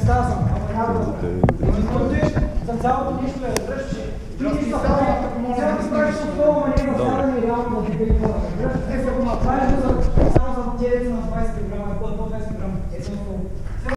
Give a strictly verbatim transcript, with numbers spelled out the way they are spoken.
представа съм. За цялото нищо е, разбираш, че ти нищо цялото правиш от това, ама не е възстава и реално да ти били хора. Разбираш, това е само за тези на двайсет грама, двайсет грама,